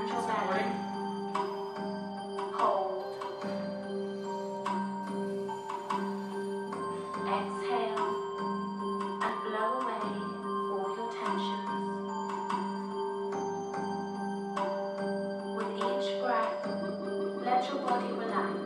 expand your belly. Hold. Exhale and blow away all your tensions. With each breath, let your body relax.